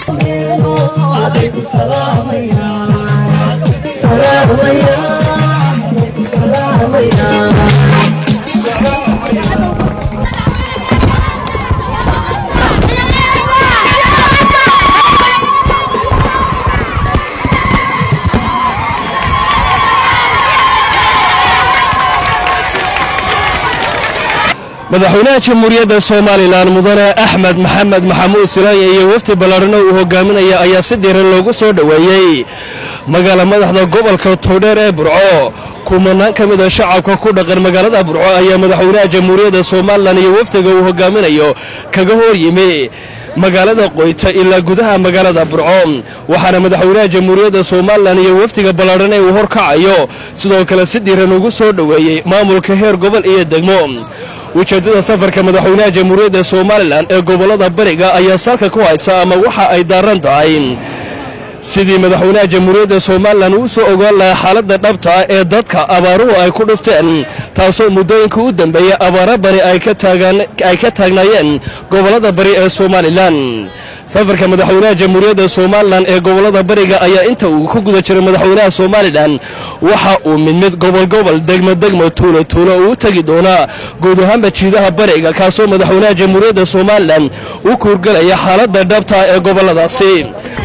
madaxweynaha jamhuuriyadda Soomaaliland mudane Axmed Maxamed Maxamuud Silaay iyo wafdi ballaaran oo hogaaminaya ayaa si diiran loogu soo dhaweeyay magaalada madaxda gobolka Togdheer ee Burco kumanaan kamid ah shacabka ku dhaqan magaalada Burco ayaa madaxweynaha jamhuuriyadda Soomaaliland iyo wafdiga uu hogaaminayo kaga hor yimi magaalada Qoyta ilaa gudaha magaalada Burco waxaana madaxweynaha jamhuuriyadda Soomaaliland iyo wafdiga ballaaran ee uu horkacayo sidoo kale si diiran ugu soo dhaweeyay maamulka heer gobol iyo degmo ujeedada safarka madaxweynaha jamhuuriyadda Soomaaliland ee gobolada bariga ayaa salka ku haysa ama waxa ay daaran tahay sidii madaxweynaha jamhuuriyadda Soomaaliland uu soo ogaan lahaa xaaladda dhabta ah ee dadka abaaruhu ay ku dhufteen taasoo muddooyinka u dambeeyay abaara bari ay ka taagnaayeen gobolada bari ee Soomaaliland safarka madaxweynaha jamhuuriyadda Soomaaliland ee gobolada bariga ayaa inta uu ku guda jiray madaxweynaha Soomaaliland waxa uu mid gobol degmo tuulo uu tagi doona guud ahaan jiidaha bariga kaasoo madaxweynaha jamhuuriyadda Soomaaliland uu ku urgalaya xaaladda dhabta ah ee goboladaasi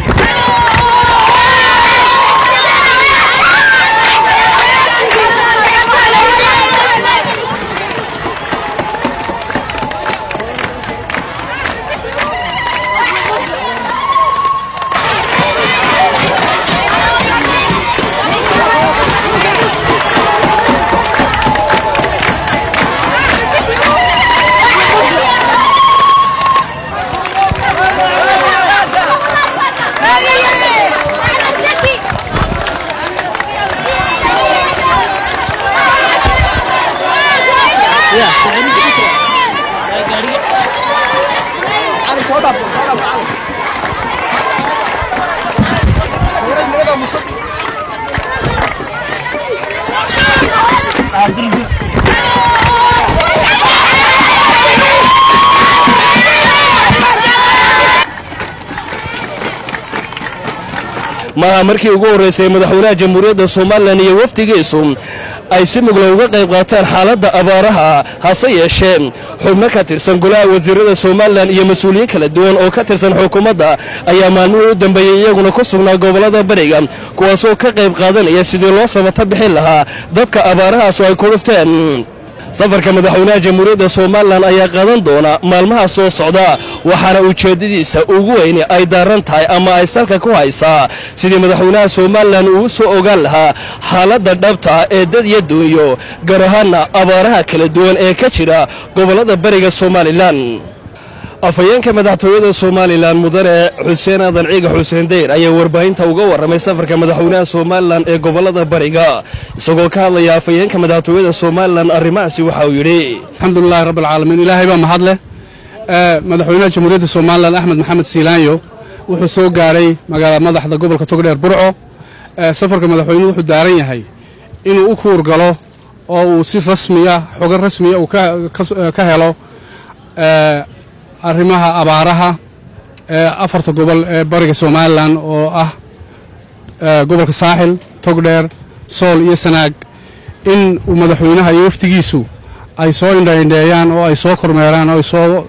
markii ugu horeysay madaxweynaha jamhuuriyadda Soomaaliland iyo wafdigiisu ay si mugla uga qayb qaataan xaaladda abaaraha hase yeeshee xubno ka tirsan golaha wasiirada Soomaaliland iyo mas'uuliyiin kala duwan oo ka tirsan xukuumadda ayaa maalmihii u dambeeyay iyaguna ku sugnaa gobolada bariga kuwaasoo ka qayb qaadanaya sidii loo sabata bixin lahaa dadka abaarahaas ay ku dhufteen safarka madaxweynaha jamhuuriyadda Soomaaliland ayaa qaadan doona maalmaha soo socda waxaana ujeedadiisa ugu weyn ay daaran tahay ama ay salka ku haysaa sidii madaxweynaha Soomaaliland uu soo ogaan lahaa xaaladda dhabta ee dad iyo duunyo gaar ahaan abaaraha kala duwan ee ka jira gobolada bariga Soomaaliland afayeenka madaxtooyada Soomaaliland mudane Xuseen Aadan Ciiga Xuseen Deyr ayaa warbaahinta uga waramay safarka madaxweynaha Soomaaliland ee gobolada bariga isagoo ka hadlaya afayeenka madaxtooyada Soomaaliland arrimahaasi waxa uu yiri alxamdulillaah rabbil caalamiin ilaahay baa mahad leh madaxweynaha jamhuuriyadda Soomaaliland Axmed Maxamed Silaay wuxuu soo gaaray magaalada madaxda gobolka Togdheer Burco safarka madaxweynuhu wuxuu daaran yahay inuu u kuur galo oo uu si rasmi ah xogan rasmi ah uu ka helo arrimaha abaaraha afarta gobol ee bariga Soomaaliland oo ah gobolka Saaxil Togdheer Sool iyo Sanaag in uu madaxweynaha iyo waftigiisu ay soo indhayndeeyaan oo ay soo kormeeraan oo ay soo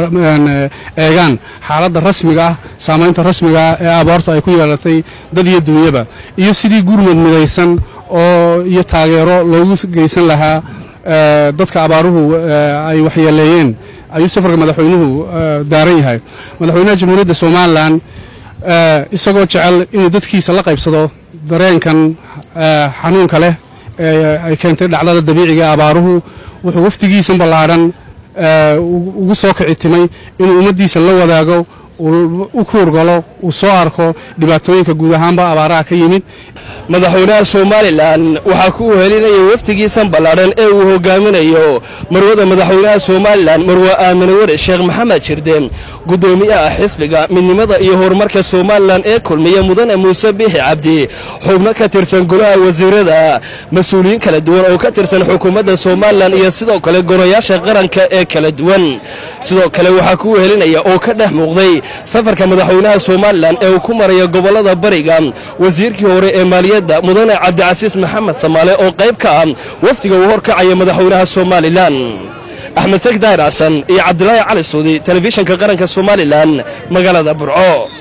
eegaan xaaladda rasmiga ah saameynta rasmiga ah ee abaarta ay ku yeelatay dad iyo dunyaba iyo sidii gurmad midaysan oo iyo taageero loogu geysan lahaa dadka abaaruhu ay waxyeeleeyeen ayuu safarka madaxweynuhu daaran yahay madaxweynaha jamhuuriyadda Soomaaliland isagoo jecel inuu dadkiisa la qaybsado dareenkan xanuunka leh ay keentay dhacdada dabiiciga abaaruhu wuxuu waftigiisa ballaaran ugu soo kicitimay inuu ummadiisa la wadaago u kuurgalo uu soo arko dhibaatooyinka guud ahaanba abaaraha ka yimid madaxweynaha Soomaaliland waxa ku helinaya waftigiisa ballaaran ee uu hogaaminayo marwada madaxweynaha Soomaaliland marwa Aamin Wade Sheekh Maxamed Jirde gudoomiyaha xisbiga midnimada iyo horumarka Soomaaliland ee kulmiye mudane Muuse Biixi Cabdi xubno ka tirsan golaha wasiirada mas'uuliyiin kala duwan oo ka tirsan xukuumadda Soomaaliland iyo sidoo kale golayaasha qaranka ee kala duwan sidoo kale waxa ku helinaya oo ka dhex muuqday safarka madaxweynaha Soomaaliland ee uu ku marayo gobolada bariga wasiirkii hore ee maaliyadda mudane Cabdicasiis Maxamed Samaale oo qayb ka ah wafdiga uu horkacaya madaxweynaha Soomaaliland Axmed Sagdaar Xasan iyo Cabdilaahi Cali Suudi telefishinka qaranka Soomaaliland magaalada Burco.